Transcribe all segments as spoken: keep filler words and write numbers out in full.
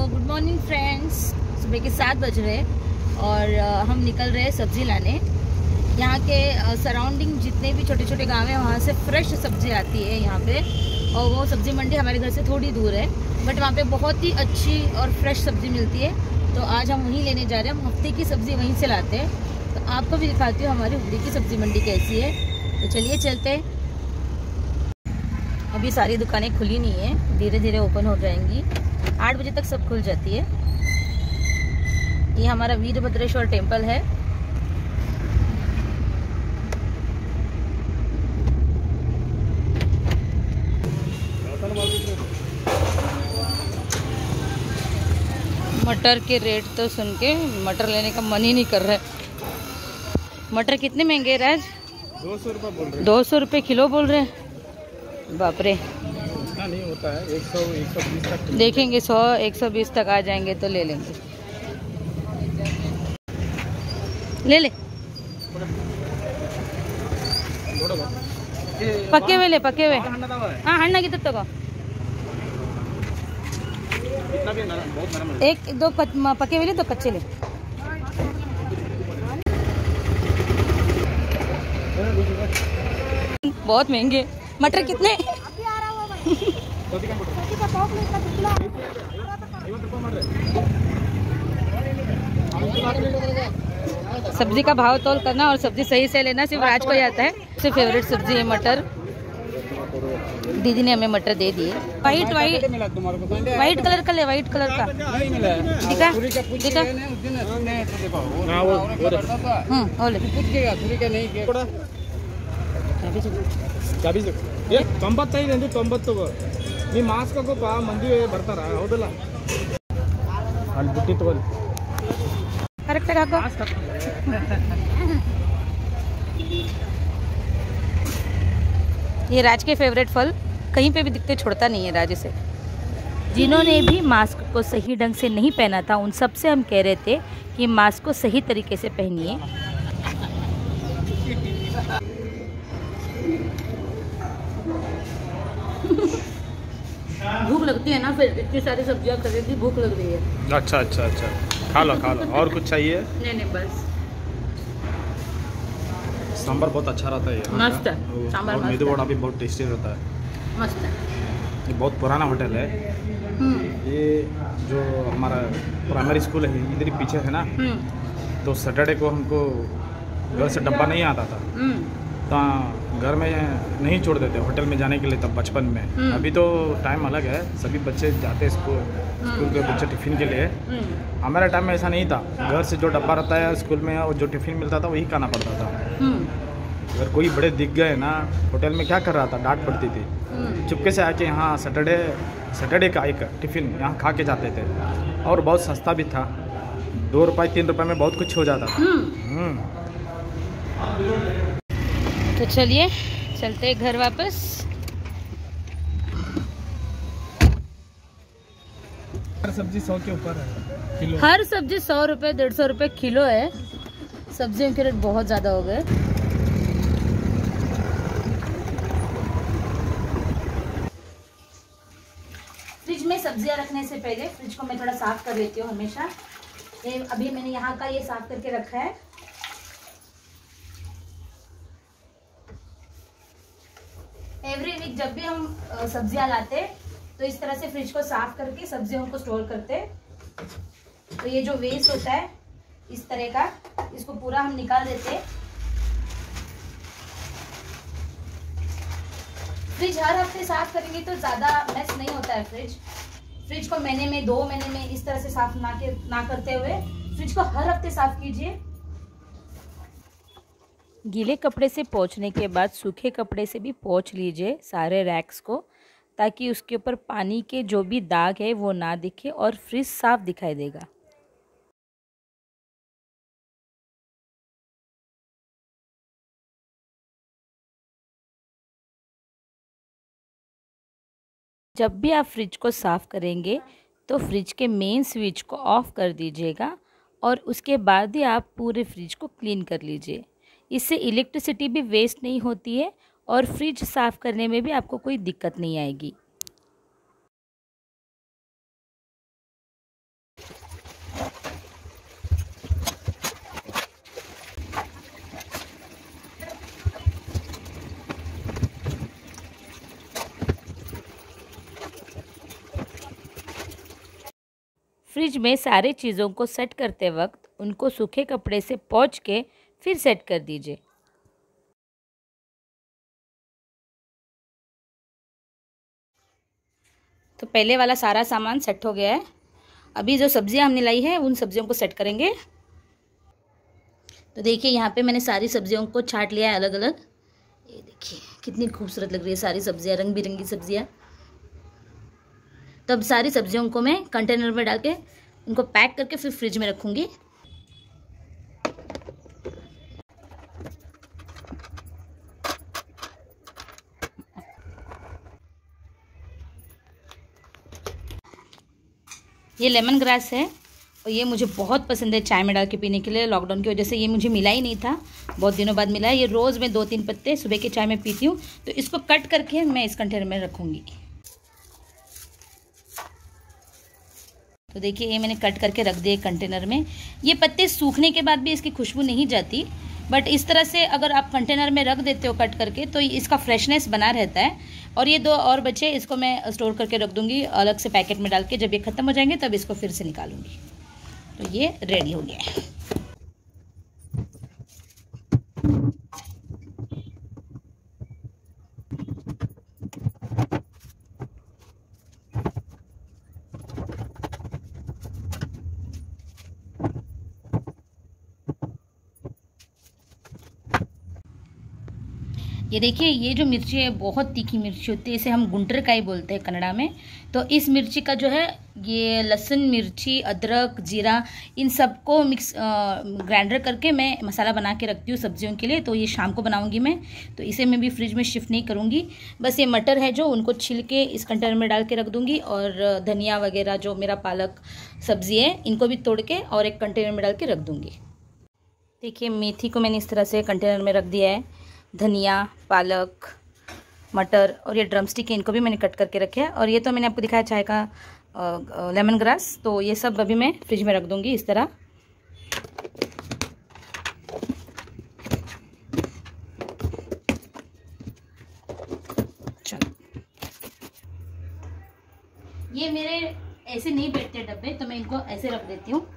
Good morning friends. सुबह के सात बज रहे और uh, हम निकल रहे हैं सब्ज़ी लाने। यहाँ के सराउंडिंग uh, जितने भी छोटे छोटे गांव हैं वहाँ से फ्रेश सब्ज़ी आती है यहाँ पे, और वो सब्ज़ी मंडी हमारे घर से थोड़ी दूर है, बट वहाँ पे बहुत ही अच्छी और फ्रेश सब्ज़ी मिलती है। तो आज हम वहीं लेने जा रहे हैं। हम हफ्ते की सब्ज़ी वहीं से लाते हैं, तो आपको भी दिखाती हूँ हमारी हुगली की सब्ज़ी मंडी कैसी है। तो चलिए चलते हैं। अभी सारी दुकानें खुली नहीं है, धीरे धीरे ओपन हो जाएंगी। आठ बजे तक सब खुल जाती है। ये हमारा वीरभद्रेश्वर टेम्पल है। मटर के रेट तो सुन के मटर लेने का मन ही नहीं कर रहा है। मटर कितने महंगे हैं राज? दो सौ रुपये बोल रहे हैं। दो सौ रुपये किलो बोल रहे हैं। बाप रे, इतना नहीं होता है। एक सौ एक सौ बीस तक देखेंगे। सौ एक सौ बीस तक आ जाएंगे तो ले लेंगे। ले ले पके हुए ले, पके हुए। हाँ हन्ना की तक एक दो पके हुए ले, तो कच्चे ले। बहुत महंगे मटर। कितने? सब्जी का भाव तोल करना और सब्जी सही से लेना सिर्फ राज को ही आता है। सबसे फेवरेट सब्जी है मटर। दीदी ने हमें मटर दे दिए। वाइट वाइट वाइट कलर का ले, वाइट कलर का दिखा दिखा। हम्म ओले ತೊಂಬತ್ತೈದು ತೊಂಬತ್ತು ನೀ ಮಾಸ್ಕ್ ಹಾಕೋಪ್ಪ, ಮಂದಿ ಬರ್ತಾರ ಹೌದಲ್ಲ. ಅಲ್ಲಿ ಬುಟ್ಟಿ ತಗೋಲಿ करेक्ट हाको। ये राज के फेवरेट फल, कहीं पे भी दिखते छोड़ता नहीं है राज से। जिन्होंने भी मास्क को सही ढंग से नहीं पहना था उन सब से हम कह रहे थे कि मास्क को सही तरीके से पहनिए। भूख लगती है ना, फिर इतनी सारी सब्जियां खरीदी, भूख लग रही है। अच्छा अच्छा अच्छा, खा लो खा लो। और कुछ चाहिए? नहीं नहीं बस। सांभर बहुत अच्छा रहता है। मस्त है सांभर, और मेदू वड़ा भी बहुत टेस्टी रहता है। मस्त है। ये बहुत पुराना होटल है। ये जो हमारा प्राइमरी स्कूल है इधर ही पीछे है ना, तो सैटरडे को हमको घर से डब्बा नहीं आता था, तो घर में नहीं छोड़ देते होटल में जाने के लिए तब बचपन में। अभी तो टाइम अलग है, सभी बच्चे जाते हैं स्कूल स्कूल के बच्चे टिफ़िन के लिए। हमारे टाइम में ऐसा नहीं था। घर से जो डब्बा रहता है स्कूल में और जो टिफ़िन मिलता था वही खाना पड़ता था। अगर कोई बड़े दिख गए ना होटल में, क्या कर रहा था, डांट पड़ती थी। चुपके से आके यहाँ सैटरडे सैटरडे का एक टिफ़िन यहाँ खा के जाते थे, और बहुत सस्ता भी था। दो रुपये तीन रुपये में बहुत कुछ हो जाता था। तो चलिए चलते घर वापस। हर सब्जी सौ के ऊपर है किलो। हर सब्जी सौ रुपये डेढ़ सौ रुपये किलो है। सब्जियों के रेट बहुत ज़्यादा हो गए। फ्रिज में सब्जियां रखने से पहले फ्रिज को मैं थोड़ा साफ कर लेती हूँ हमेशा। ये अभी मैंने यहाँ का ये साफ करके रखा है। एवरी वीक जब भी हम सब्जियां लाते तो इस तरह से फ्रिज को साफ करके सब्जियों को स्टोर करते। तो ये जो वेस्ट होता है इस तरह का, इसको पूरा हम निकाल देते। फ्रिज हर हफ्ते साफ करेंगे तो ज्यादा मेस नहीं होता है। फ्रिज फ्रिज को महीने में, दो महीने में इस तरह से साफ ना के ना करते हुए फ्रिज को हर हफ्ते साफ कीजिए। गीले कपड़े से पोंछने के बाद सूखे कपड़े से भी पोंछ लीजिए सारे रैक्स को, ताकि उसके ऊपर पानी के जो भी दाग है वो ना दिखे और फ्रिज साफ दिखाई देगा। जब भी आप फ्रिज को साफ करेंगे तो फ्रिज के मेन स्विच को ऑफ कर दीजिएगा, और उसके बाद ही आप पूरे फ्रिज को क्लीन कर लीजिए। इससे इलेक्ट्रिसिटी भी वेस्ट नहीं होती है और फ्रिज साफ़ करने में भी आपको कोई दिक्कत नहीं आएगी। फ्रिज में सारी चीज़ों को सेट करते वक्त उनको सूखे कपड़े से पोंछ के फिर सेट कर दीजिए। तो पहले वाला सारा सामान सेट हो गया है। अभी जो सब्जियां हमने लाई है उन सब्जियों को सेट करेंगे। तो देखिए यहाँ पे मैंने सारी सब्जियों को छांट लिया है अलग अलग। ये देखिए कितनी खूबसूरत लग रही है सारी सब्जियां, रंग बिरंगी सब्जियां। तो अब सारी सब्जियों को मैं कंटेनर में डाल के उनको पैक करके फिर फ्रिज में रखूँगी। ये लेमन ग्रास है और ये मुझे बहुत पसंद है चाय में डाल के पीने के लिए। लॉकडाउन की वजह से ये मुझे मिला ही नहीं था, बहुत दिनों बाद मिला है। ये रोज़ मैं दो तीन पत्ते सुबह के चाय में पीती हूँ। तो इसको कट करके मैं इस कंटेनर में रखूँगी। तो देखिए ये मैंने कट करके रख दिए कंटेनर में। ये पत्ते सूखने के बाद भी इसकी खुशबू नहीं जाती, बट इस तरह से अगर आप कंटेनर में रख देते हो कट करके तो इसका फ्रेशनेस बना रहता है। और ये दो और बचे, इसको मैं स्टोर करके रख दूँगी अलग से पैकेट में डाल के। जब ये ख़त्म हो जाएंगे तब इसको फिर से निकालूंगी। तो ये रेडी हो गया है। ये देखिए ये जो मिर्ची है बहुत तीखी मिर्ची होती है, इसे हम गुंटरकाई बोलते हैं कन्नड़ा में। तो इस मिर्ची का जो है ये लहसुन, मिर्ची, अदरक, जीरा इन सबको मिक्स ग्राइंडर करके मैं मसाला बना के रखती हूँ सब्जियों के लिए। तो ये शाम को बनाऊंगी मैं, तो इसे मैं भी फ्रिज में शिफ्ट नहीं करूँगी। बस ये मटर है जो उनको छिल के इस कंटेनर में डाल के रख दूँगी। और धनिया वगैरह जो मेरा पालक सब्ज़ी है इनको भी तोड़ के और एक कंटेनर में डाल के रख दूँगी। देखिए मेथी को मैंने इस तरह से कंटेनर में रख दिया है। धनिया, पालक, मटर और ये ड्रमस्टिक है, इनको भी मैंने कट करके रखे हैं। और ये तो मैंने आपको दिखाया चाय का लेमन ग्रास। तो ये सब अभी मैं फ्रिज में रख दूंगी इस तरह। चलो ये मेरे ऐसे नहीं बैठते डब्बे, तो मैं इनको ऐसे रख देती हूँ।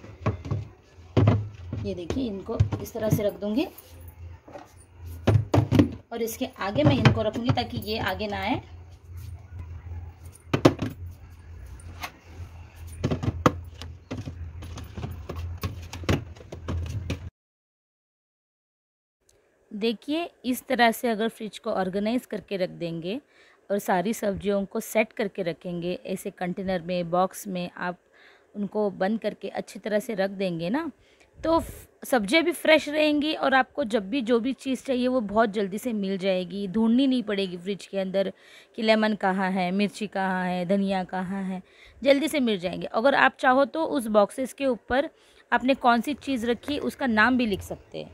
ये देखिए इनको इस तरह से रख दूंगी और इसके आगे मैं इनको रखूंगी ताकि ये आगे ना आए। देखिए इस तरह से अगर फ्रिज को ऑर्गेनाइज करके रख देंगे और सारी सब्जियों को सेट करके रखेंगे ऐसे कंटेनर में, बॉक्स में, आप उनको बंद करके अच्छी तरह से रख देंगे ना, तो सब्जियां भी फ्रेश रहेंगी और आपको जब भी जो भी चीज़ चाहिए वो बहुत जल्दी से मिल जाएगी। ढूंढनी नहीं पड़ेगी फ्रिज के अंदर कि लेमन कहाँ है, मिर्ची कहाँ है, धनिया कहाँ है, जल्दी से मिल जाएंगे। अगर आप चाहो तो उस बॉक्सेस के ऊपर आपने कौन सी चीज़ रखी उसका नाम भी लिख सकते हैं।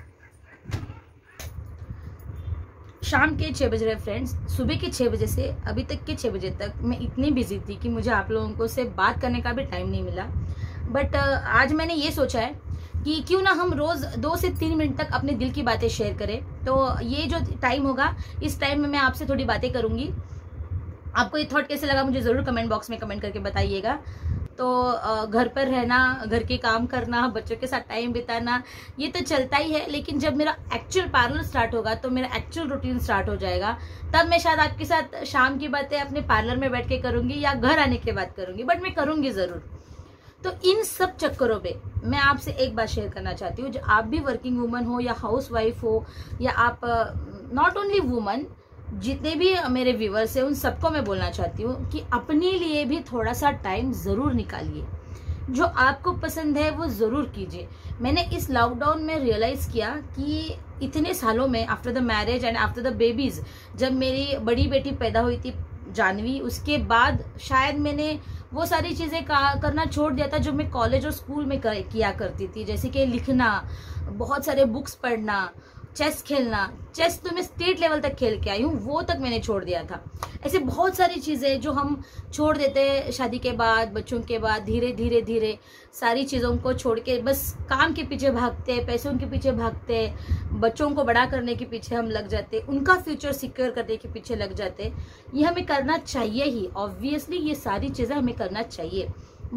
शाम के छः बज रहे फ्रेंड्स। सुबह के छः बजे से अभी तक के छः बजे तक मैं इतनी बिजी थी कि मुझे आप लोगों को से बात करने का भी टाइम नहीं मिला। बट आज मैंने ये सोचा है कि क्यों ना हम रोज़ दो से तीन मिनट तक अपने दिल की बातें शेयर करें। तो ये जो टाइम होगा इस टाइम में मैं आपसे थोड़ी बातें करूँगी। आपको ये थॉट कैसे लगा मुझे ज़रूर कमेंट बॉक्स में कमेंट करके बताइएगा। तो घर पर रहना, घर के काम करना, बच्चों के साथ टाइम बिताना ये तो चलता ही है, लेकिन जब मेरा एक्चुअल पार्लर स्टार्ट होगा तो मेरा एक्चुअल रूटीन स्टार्ट हो जाएगा। तब मैं शायद आपके साथ शाम की बातें अपने पार्लर में बैठ के करूँगी या घर आने के बाद करूँगी, बट मैं करूँगी ज़रूर। तो इन सब चक्करों पे मैं आपसे एक बात शेयर करना चाहती हूँ, जो आप भी वर्किंग वूमन हो या हाउस वाइफ हो या आप नॉट ओनली वूमन, जितने भी मेरे व्यूवर्स हैं उन सबको मैं बोलना चाहती हूँ कि अपने लिए भी थोड़ा सा टाइम ज़रूर निकालिए। जो आपको पसंद है वो ज़रूर कीजिए। मैंने इस लॉकडाउन में रियलाइज़ किया कि इतने सालों में after the marriage and after the babies, जब मेरी बड़ी बेटी पैदा हुई थी जानवी, उसके बाद शायद मैंने वो सारी चीज़ें करना छोड़ दिया था जो मैं कॉलेज और स्कूल में कर, किया करती थी। जैसे कि लिखना, बहुत सारे बुक्स पढ़ना, चेस खेलना। चेस तो मैं स्टेट लेवल तक खेल के आई हूँ, वो तक मैंने छोड़ दिया था। ऐसे बहुत सारी चीज़ें जो हम छोड़ देते हैं शादी के बाद, बच्चों के बाद, धीरे धीरे धीरे सारी चीज़ों को छोड़ के बस काम के पीछे भागते, पैसों के पीछे भागते, बच्चों को बड़ा करने के पीछे हम लग जाते, उनका फ्यूचर सिक्योर करने के पीछे लग जाते। ये हमें करना चाहिए ही, ऑब्वियसली ये सारी चीज़ें हमें करना चाहिए। बट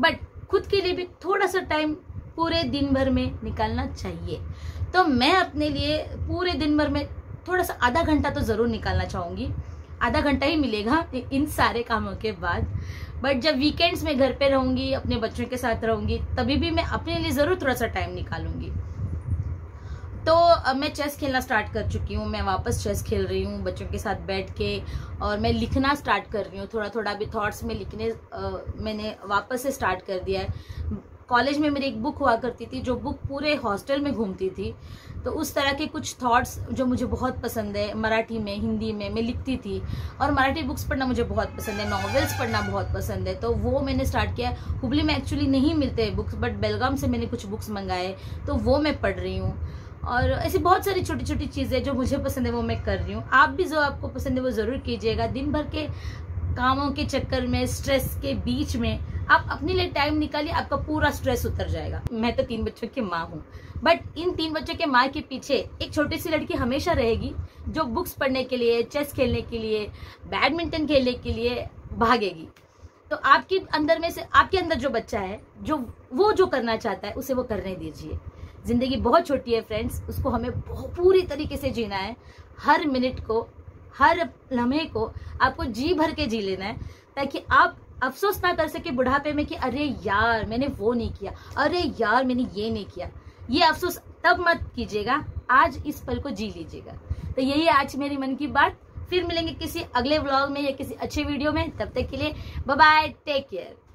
खुद के लिए भी थोड़ा सा टाइम पूरे दिन भर में निकालना चाहिए। तो मैं अपने लिए पूरे दिन भर में थोड़ा सा आधा घंटा तो ज़रूर निकालना चाहूँगी। आधा घंटा ही मिलेगा इन सारे कामों के बाद, बट जब वीकेंड्स में घर पे रहूँगी, अपने बच्चों के साथ रहूँगी, तभी भी मैं अपने लिए ज़रूर थोड़ा सा टाइम निकालूंगी। तो अब मैं चेस खेलना स्टार्ट कर चुकी हूँ, मैं वापस चेस खेल रही हूँ बच्चों के साथ बैठ के, और मैं लिखना स्टार्ट कर रही हूँ। थोड़ा थोड़ा भी थॉट्स में लिखने आ, मैंने वापस से स्टार्ट कर दिया है। कॉलेज में मेरी एक बुक हुआ करती थी, जो बुक पूरे हॉस्टल में घूमती थी, तो उस तरह के कुछ थॉट्स जो मुझे बहुत पसंद है, मराठी में, हिंदी में मैं लिखती थी, और मराठी बुक्स पढ़ना मुझे बहुत पसंद है, नॉवेल्स पढ़ना बहुत पसंद है, तो वो मैंने स्टार्ट किया। हुबली में एक्चुअली नहीं मिलते बुक्स, बट बेलगाम से मैंने कुछ बुक्स मंगाए, तो वो मैं पढ़ रही हूँ। और ऐसी बहुत सारी छोटी छोटी चीज़ें जो मुझे पसंद है वो मैं कर रही हूँ। आप भी जो आपको पसंद है वो ज़रूर कीजिएगा। दिन भर के कामों के चक्कर में, स्ट्रेस के बीच में आप अपने लिए टाइम निकालिए, आपका पूरा स्ट्रेस उतर जाएगा। मैं तो तीन बच्चों की माँ हूँ, बट इन तीन बच्चों के माँ के पीछे एक छोटी सी लड़की हमेशा रहेगी, जो बुक्स पढ़ने के लिए, चेस खेलने के लिए, बैडमिंटन खेलने के लिए भागेगी। तो आपके अंदर में से, आपके अंदर जो बच्चा है, जो वो जो करना चाहता है, उसे वो करने दीजिए। जिंदगी बहुत छोटी है फ्रेंड्स, उसको हमें पूरी तरीके से जीना है। हर मिनट को, हर लम्हे को आपको जी भर के जी लेना है, ताकि आप अफसोस ना कर सके बुढ़ापे में कि अरे यार मैंने वो नहीं किया, अरे यार मैंने ये नहीं किया। ये अफसोस तब मत कीजिएगा, आज इस पल को जी लीजिएगा। तो यही है आज मेरी मन की बात। फिर मिलेंगे किसी अगले व्लॉग में या किसी अच्छे वीडियो में। तब तक के लिए बाय बाय, टेक केयर।